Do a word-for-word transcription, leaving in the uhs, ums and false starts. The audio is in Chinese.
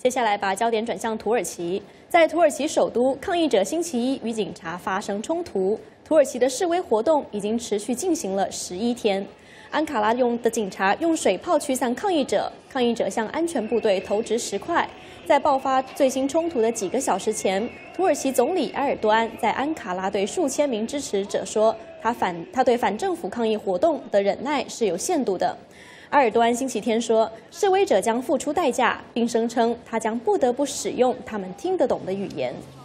接下来把焦点转向土耳其，在土耳其首都，抗议者星期一与警察发生冲突。土耳其的示威活动已经持续进行了十一天。安卡拉用的警察用水炮驱散抗议者，抗议者向安全部队投掷石块。在爆发最新冲突的几个小时前，土耳其总理埃尔多安在安卡拉对数千名支持者说，他反他对反政府抗议活动的忍耐是有限度的。埃尔多安星期天说，示威者将付出代价，并声称他将不得不使用他们听得懂的语言。